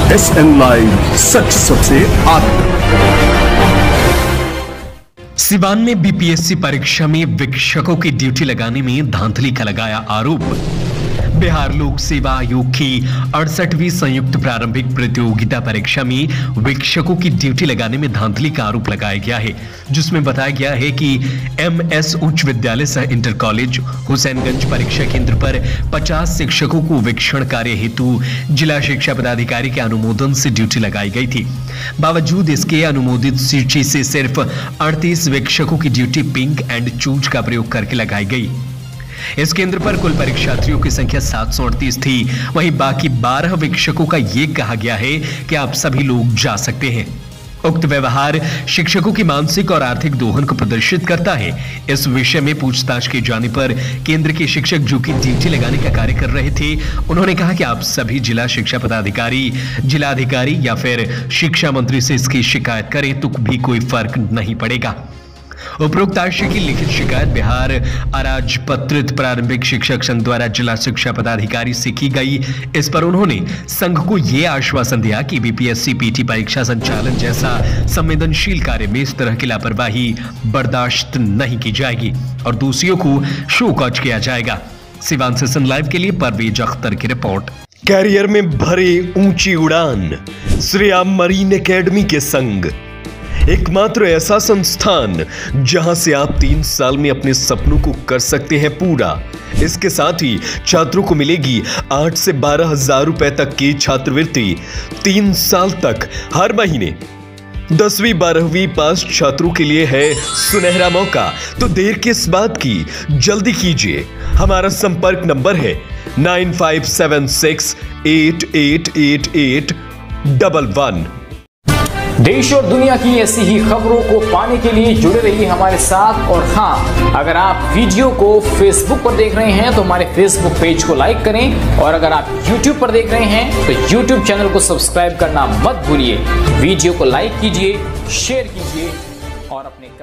SN live, सच सबसे आगे। सिवान में बीपीएससी परीक्षा में वीक्षकों की ड्यूटी लगाने में धांधली का लगाया आरोप। बिहार लोक सेवा आयोग की 68वीं संयुक्त प्रारंभिक प्रतियोगिता परीक्षा में वीक्षकों की ड्यूटी लगाने में धांधली का आरोप लगाया गया है, जिसमें बताया गया है कि एमएस उच्च विद्यालय सह इंटर कॉलेज हुसैनगंज परीक्षा केंद्र पर 50 शिक्षकों को वीक्षण कार्य हेतु जिला शिक्षा पदाधिकारी के अनुमोदन से ड्यूटी लगाई गई थी। बावजूद इसके अनुमोदित सूची से सिर्फ 38 वीक्षकों की ड्यूटी पिंक एंड चूज का प्रयोग करके लगाई गई। इस केंद्र पर कुल परीक्षार्थियों की संख्या 738 थी। वहीं बाकी 12 वीक्षकों का यह कहा गया है कि आप सभी लोग जा सकते हैं। उक्त व्यवहार शिक्षकों की मानसिक और आर्थिक दोहन को प्रदर्शित करता है। इस विषय में पूछताछ किए जाने पर केंद्र के शिक्षक जो कि ड्यूटी लगाने का कार्य कर रहे थे, उन्होंने कहा कि आप सभी जिला शिक्षा पदाधिकारी, जिलाधिकारी या फिर शिक्षा मंत्री से इसकी शिकायत करें तो भी कोई फर्क नहीं पड़ेगा। उपरोक्त आशय की लिखित शिकायत बिहार अराजपत्रित प्रारंभिक शिक्षक संघ द्वारा जिला शिक्षा पदाधिकारी से की गई। इस पर उन्होंने संघ को यह आश्वासन दिया कि बीपीएससी पीटी परीक्षा संचालन जैसा संवेदनशील कार्य में इस तरह की लापरवाही बर्दाश्त नहीं की जाएगी और दोषियों को शो कॉज किया जाएगा। सिवान से सन लाइव के लिए परवेज अख्तर की रिपोर्ट। कैरियर में भरे ऊंची उड़ान, श्रेयाम मरीन एकेडमी के संग, एकमात्र ऐसा संस्थान जहां से आप 3 साल में अपने सपनों को कर सकते हैं पूरा। इसके साथ ही छात्रों को मिलेगी 8 से 12 हजार रुपए तक की छात्रवृत्ति 3 साल तक हर महीने। 10वीं 12वीं पास छात्रों के लिए है सुनहरा मौका, तो देर किस बात की, जल्दी कीजिए। हमारा संपर्क नंबर है 9576888811। देश और दुनिया की ऐसी ही खबरों को पाने के लिए जुड़े रहिए हमारे साथ। और हाँ, अगर आप वीडियो को फेसबुक पर देख रहे हैं तो हमारे फेसबुक पेज को लाइक करें, और अगर आप यूट्यूब पर देख रहे हैं तो यूट्यूब चैनल को सब्सक्राइब करना मत भूलिए। वीडियो को लाइक कीजिए, शेयर कीजिए और अपने